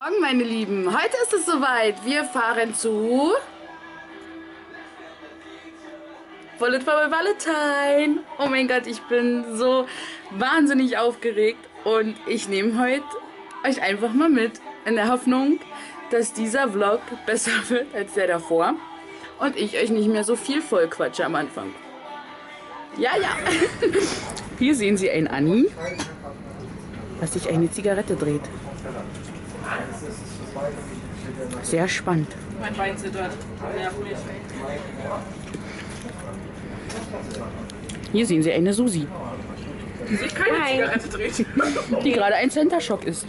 Morgen, meine Lieben. Heute ist es soweit. Wir fahren zu Bullet for my Valentine. Oh mein Gott, ich bin so wahnsinnig aufgeregt und ich nehme heute euch einfach mal mit in der Hoffnung, dass dieser Vlog besser wird als der davor und ich euch nicht mehr so viel vollquatsche am Anfang. Ja, ja. Hier sehen Sie ein Anni, was sich eine Zigarette dreht. Sehr spannend. Mein Bein zittert. Nervlich. Hier sehen Sie eine Susi, Die sich keine Zigarette dreht. die gerade ein Center Shock isst.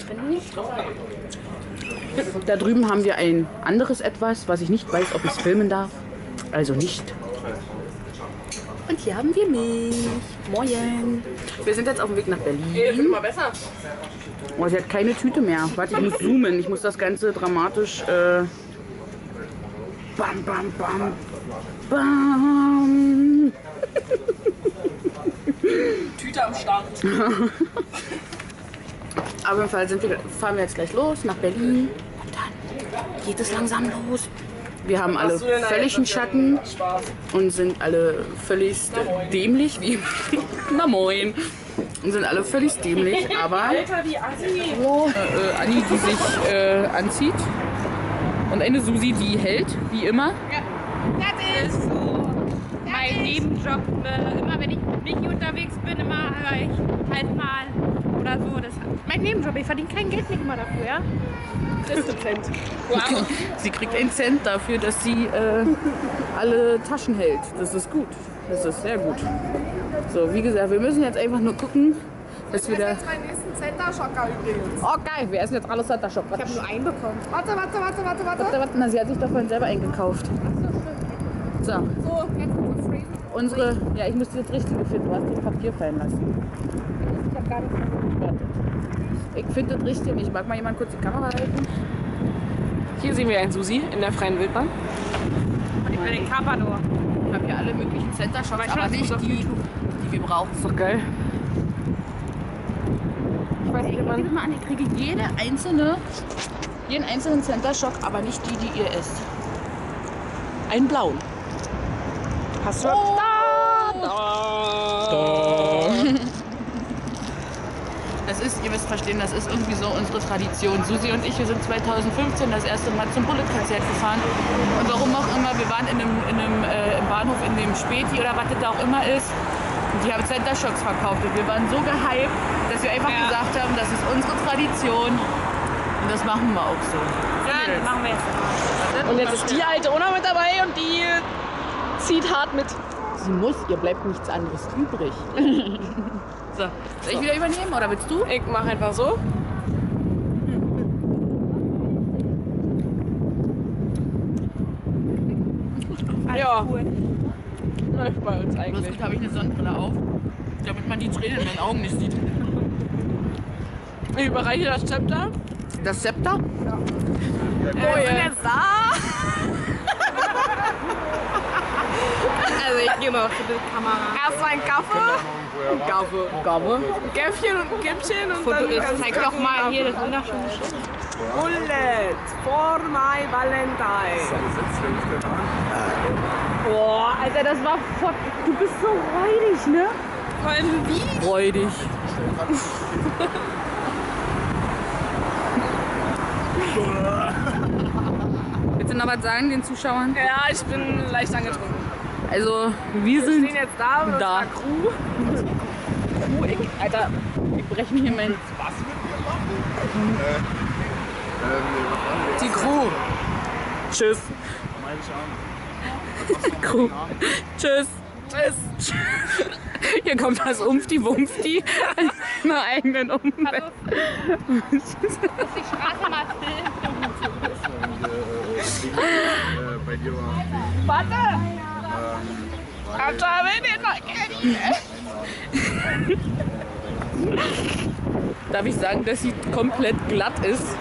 Da drüben haben wir ein anderes Etwas, was ich nicht weiß, ob ich es filmen darf. Also nicht. Und hier haben wir mich. Moin. Wir sind jetzt auf dem Weg nach Ey, das wird Berlin. immer besser. Oh, sie hat keine Tüte mehr. Warte, ich muss zoomen. Ich muss das Ganze dramatisch... Bam, bam, bam. Bam. Tüte am Start. Auf jeden Fall fahren wir jetzt gleich los nach Berlin. Und dann geht es langsam los. Wir haben alle völlig einen Schatten Spaß. und sind alle völlig dämlich. Wie na moin. Und sind alle völlig dämlich, aber Alter, wie assi. Anni, die sich anzieht. Und eine Susi, die hält, wie immer. Das ist so mein Nebenjob. Immer wenn ich nicht unterwegs bin, immer höre ich halt mal oder so. Das ist mein Nebenjob. Ich verdiene kein Geld nicht immer dafür, ja? Kriegst du Cent. Wow. Sie kriegt einen Cent dafür, dass sie alle Taschen hält. Das ist gut. Das ist sehr gut. So, wie gesagt, wir müssen jetzt einfach nur gucken, dass wir da... Das ist mein nächsten Center-Schocker übrigens. Oh geil, wir essen jetzt alles Center Shock. Ich habe nur einen bekommen. Warte. Warte, na, sie hat sich davon selber eingekauft. So, So, jetzt ist es crazy. unsere... Ja, ich muss das Richtige finden. Du hast das Papier fallen lassen. Ich habe gar nichts mehr. Warte. Ich finde das Richtige nicht. Mag mal jemand kurz die Kamera halten? Hier sehen wir einen Susi in der freien Wildbahn. Und ich bin in Carpador. Ich habe hier alle möglichen Center Shocks, ich aber weiß, nicht das ist auf die wir brauchen. Ist doch geil. Ich weiß nicht, Gib man. mal an, ich kriege jeden einzelnen Center Shock, aber nicht die, die ihr esst. Einen blauen. Hast du Das ist, ihr müsst verstehen, das ist irgendwie so unsere Tradition. Susi und ich, wir sind 2015 das erste Mal zum Bullet-Konzert gefahren. Und warum auch immer, wir waren im Bahnhof, in dem Späti oder was das da auch immer ist. Und die haben Center Shocks verkauft. Und wir waren so gehypt, dass wir einfach gesagt haben, das ist unsere Tradition. Und das machen wir auch so. Dann machen wir jetzt. Und jetzt ist die alte auch noch mit dabei und die zieht hart mit. Sie muss, ihr bleibt nichts anderes übrig. So, soll ich wieder übernehmen oder willst du? Ich mach einfach so. Ja, Cool. läuft bei uns Bloß eigentlich. gut, habe ich eine Sonnenbrille auf, damit man die Tränen in den Augen nicht sieht. Ich überreiche das Zepter. Das Zepter? Oh ja. Jetzt da. Also ich gehe mal für die Kamera. Erst ein Kaffee, Gabe. ein Käffchen und ein Kippchen und dann Ich zeig doch mal hier, das wunderschöne Schiff. Bullet for my Valentine. Boah, Alter, das war vor... Du bist so räudig, ne? vor allem wie? Freudig. Willst du noch was sagen den Zuschauern? Ja, ich bin leicht angetrunken. Also, wir Wir sind stehen jetzt da mit da. unserer Crew. Alter, ich breche mir hier mein... Die Crew. Tschüss. Crew. Tschüss. Tschüss. Hier kommt das Umfti-Wumpfti an einer eigenen Umwelt. Die Straße mal filmen. Bei dir war Warte. Alter, wenn ihr noch Darf ich sagen, dass sie komplett glatt ist?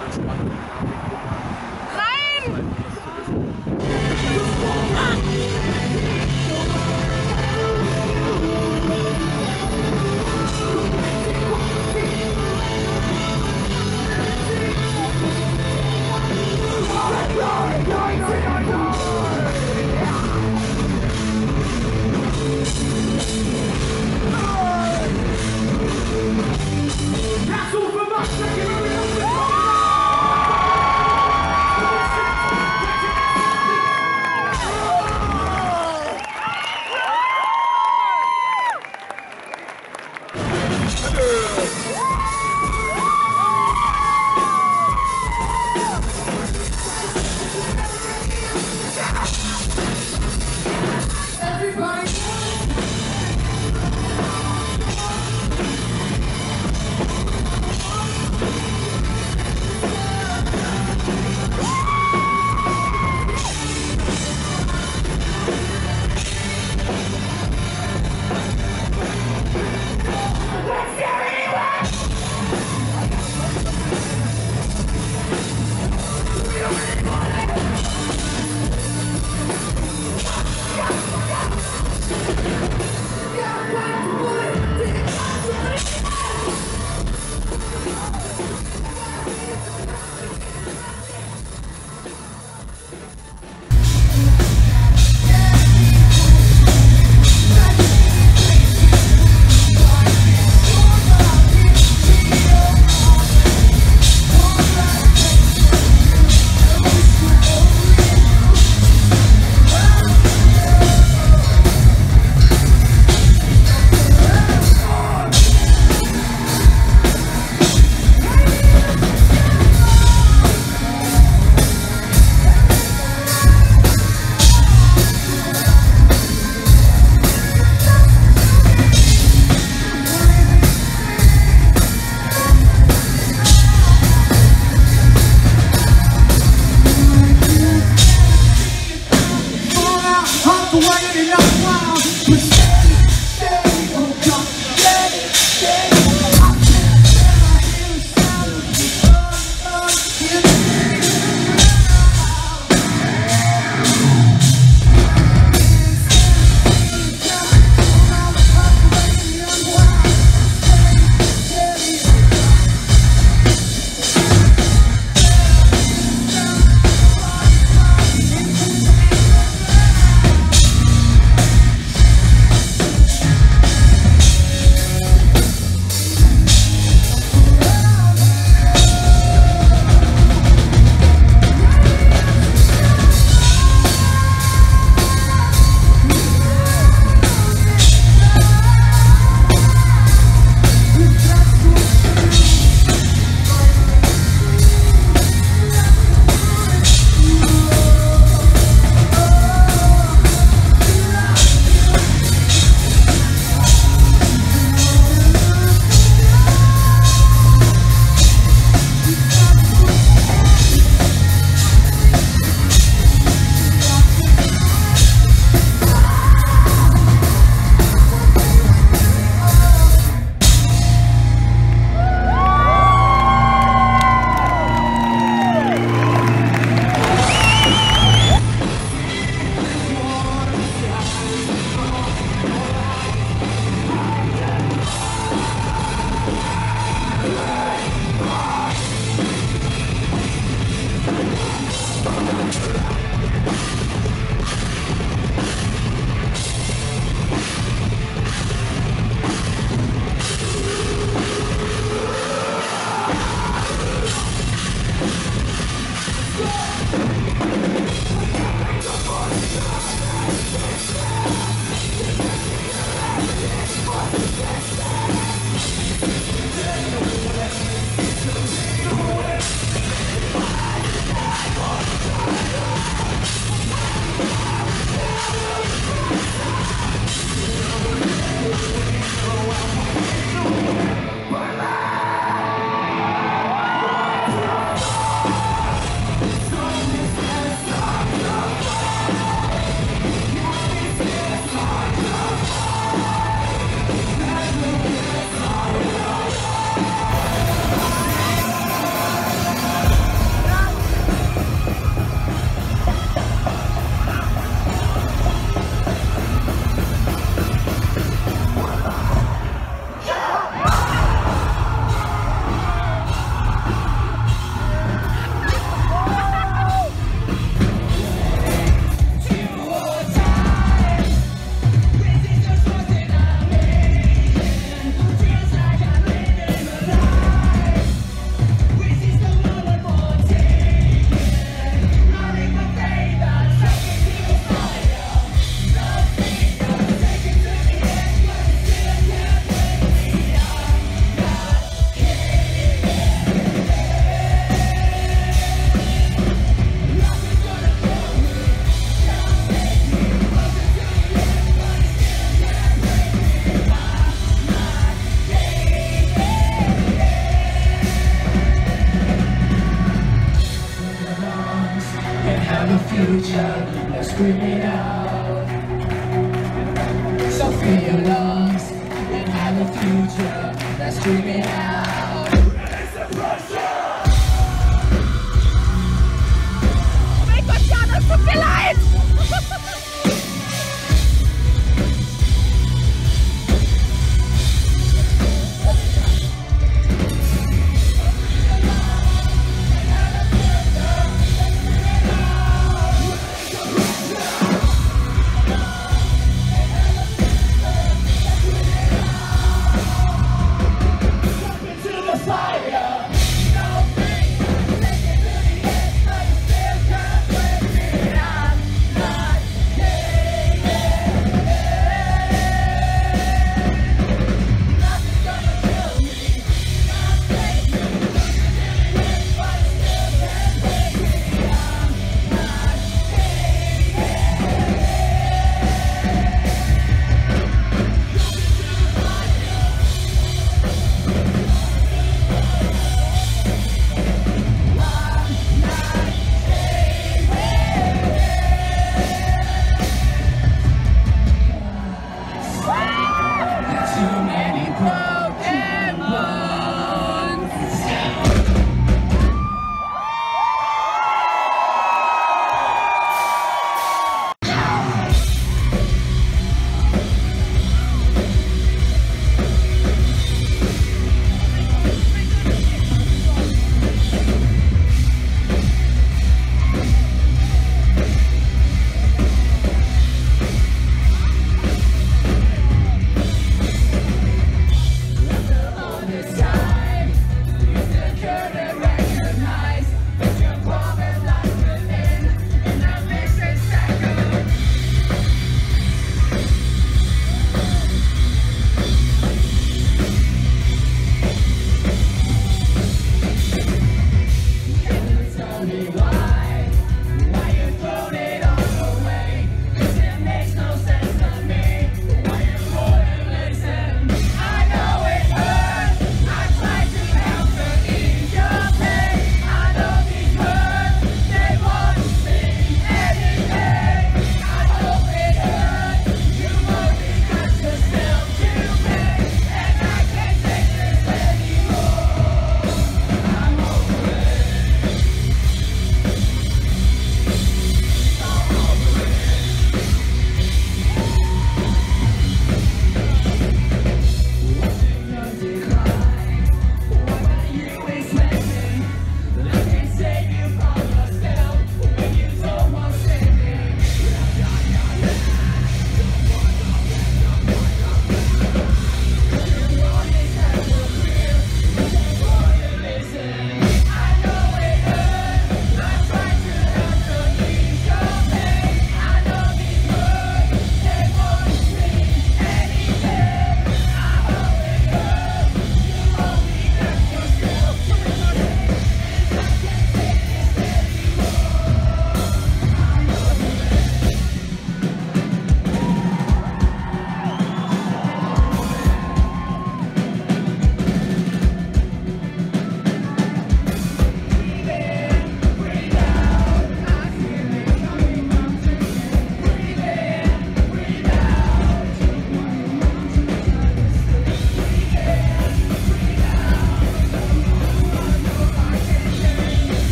future, let's scream it out. So fill your lungs and have a future, let's scream it out. Raise the pressure. Mein Gott, Jana, es tut mir leid!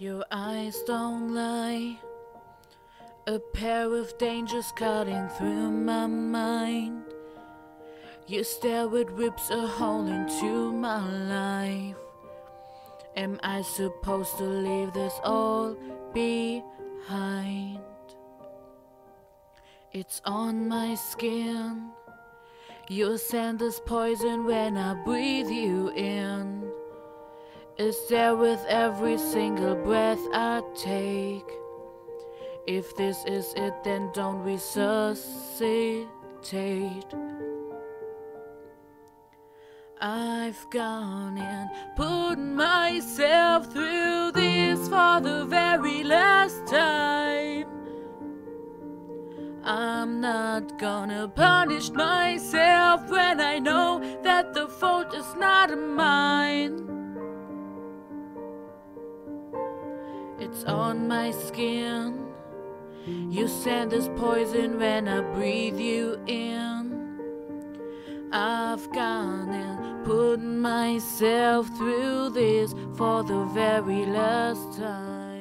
Your eyes don't lie. A pair of dangers cutting through my mind. You stare with rips a hole into my life. Am I supposed to leave this all behind? It's on my skin. Your scent is poison when I breathe you in. It's there with every single breath I take. If this is it, then don't resuscitate. I've gone and put myself through this for the very last time. I'm not gonna punish myself when I know that the fault is not mine. It's on my skin. Your scent is poison when I breathe you in. I've gone and put myself through this for the very last time.